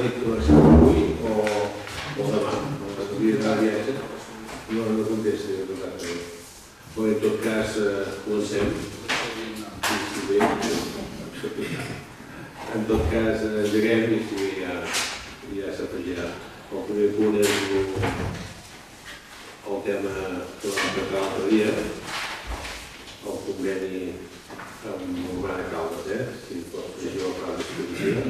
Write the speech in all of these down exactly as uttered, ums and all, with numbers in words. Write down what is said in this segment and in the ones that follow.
dit que l'accepta avui o demà. No contesti exactament. Però en tot cas comencem. En tot cas engeguem i ja s'afegirà. El primer punt és el tema que vam tractar l'altre dia, el conveni amb Urbana Caldes, eh? Si pots llegir el pla d'exposició.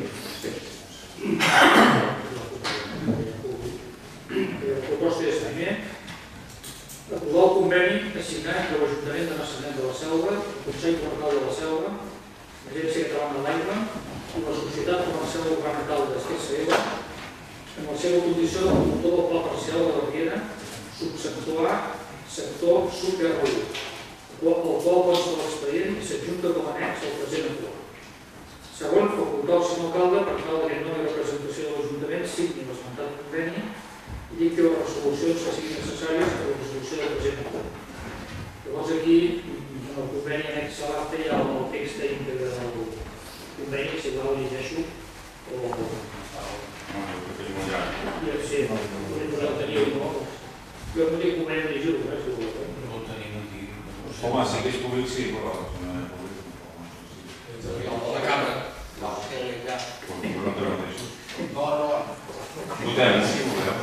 La proposta és primer aprovar el conveni assignat entre l'Ajuntament de Maçanet de la Selva, el Consell Comarcal de la Selva, l'Agència Catalana de l'Aigua i la Societat Comercial Urbana Caldes S L en la seva condició de promotor del Pla Parcial de la Riera, subsector A, sector sud R u, el qual consta de l'expedient i s'adjunta com a annex al present acord. Segon, facultar el senyor alcalde per tal que en nova representació de l'Ajuntament signi l'esmentat conveni i dicti les resolucions que siguin necessàries per a la resolució del present acord. Llavors aquí, en el conveni annex a l'acte hi ha el text íntegre del conveni, si igual el llegeixo o... Sí, el teniu, no? Jo no dic conveni de llegir-ho, eh? No el tenim aquí. Home, sí que és públic, sí, però no és públic. La càmera. No, que ja... No, no. Votem, sí, voleu.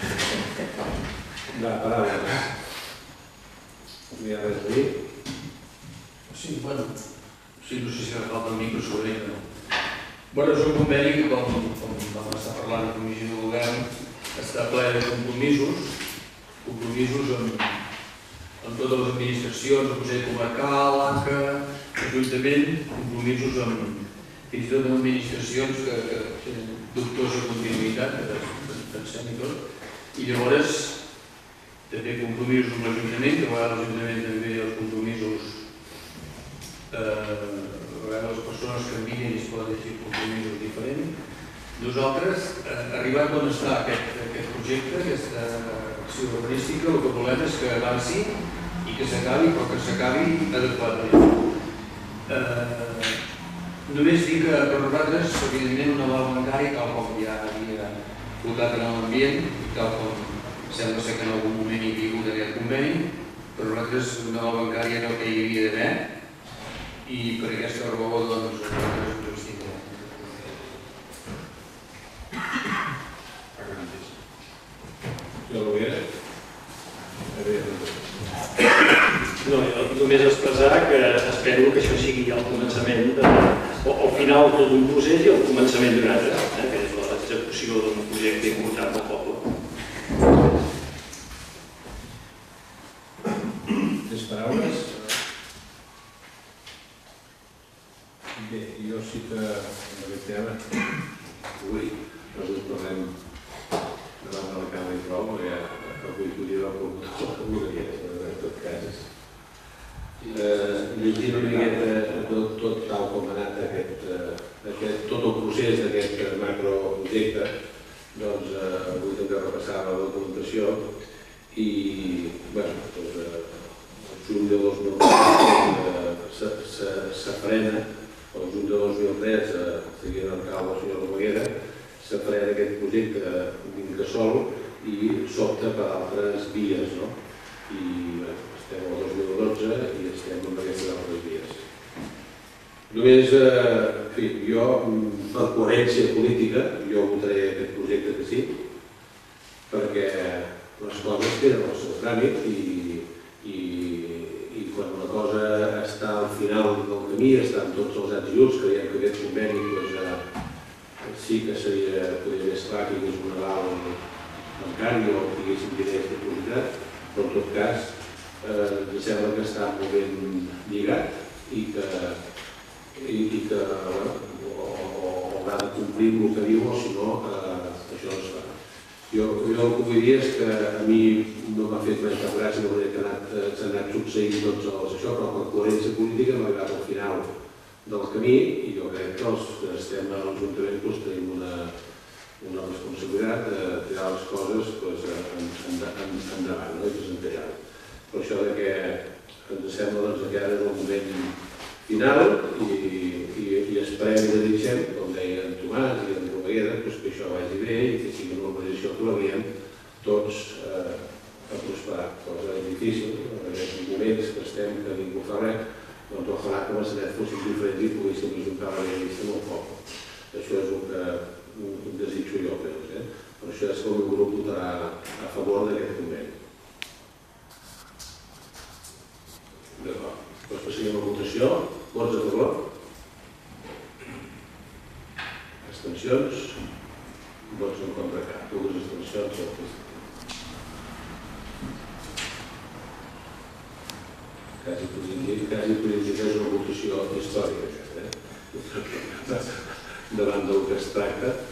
Va, paraules. N'hi ha res a dir? Sí, bueno, sí, no sé si ara falta el micro sobre ell o no. Bueno, és un conveni que, com, com vam estar parlant a la Comissió de Govern, està ple de compromisos, compromisos amb, amb totes les administracions, el Consell Comarcal, l'A C A, l'Ajuntament, compromisos amb fins i tot amb administracions que, que tenen dubtosa continuïtat, que pensem i tot, i llavors també compromisos amb l'Ajuntament, que a vegades l'Ajuntament també els compromisos eh, a vegades les persones canvien i es poden llegir compromisos diferents. Nosaltres, eh, arribat on està aquest, aquest projecte, aquesta acció urbanística, el que volem és que avanci i que s'acabi, però que s'acabi adequadament. Eh, només dir que per nosaltres, evidentment, una aval bancària, tal com ja havia votat en l'ambient, i tal com sembla ser que en algun moment hi havia hagut aquest conveni, per nosaltres una aval bancària era el que hi havia d'haver, i per aquesta raó doncs nosaltres ens abstindrem. Senyor Noguera? No, jo només expressar que espero que això sigui el començament, o al final tot un procés i el començament d'un altre, que és l'execució d'un projecte important del poble. Més paraules? Bé, jo sí que en aquest tema avui nosaltres parlem davant de la càmera i prou, perquè avui podria haver pogut alguna en tot cas. Llegint una miqueta tot tal com ha anat tot el procés d'aquest macroprojecte, doncs avui també repassava la documentació i, bé, el juny de dos mil tres se frena, el juny de dos mil tres, seguint l'alcalde el senyor Romaguera, se frena aquest projecte d'Incasòl i s'opta per altres vies, no? I estem al dos mil dotze i estem amb aquestes altres vies. Només, en fi, jo, per coherència política, jo votaré aquest projecte que sí, perquè les coses tenen el seu tràmit i quan una cosa està al final del camí, estan tots els ets i uts, creiem que aquest conveni sí que seria més clar que hi hagués un aval bancari o que hi haguessin diners dipositats, però en tot cas ens sembla que està molt ben lligat i que haurà de complir el que diu o si no això es fa. Jo el que vull dir és que a mi no m'ha fet més cap gràcia de manera que s'han anat succeint tots els això, però per coherència política hem arribat al final del camí i jo crec que els que estem a l'Ajuntament tenim una responsabilitat de tirar les coses endavant i presentar-ho. Per això que ens sembla que ara és el moment final i esperem i desitgem, com deia en Tomàs i en Romaguera, que això vagi bé i que sigui una urbanització que la veiem tots a prosperar. Cosa difícil, en aquests moments que estem, que ningú fa res, doncs ojalà que Massanet fossin diferents i poguéssim ajuntar la revista amb el poble. Això és el que desitjo jo, eh? Per això és que el meu grup votarà a favor d'aquest conveni. D'acord. Doncs passaríem a votació. Vots a favor? Abstencions? Vots en contra cap. Dues abstencions. Quasi podríem dir que és una votació històrica, eh? Davant del que es tracta.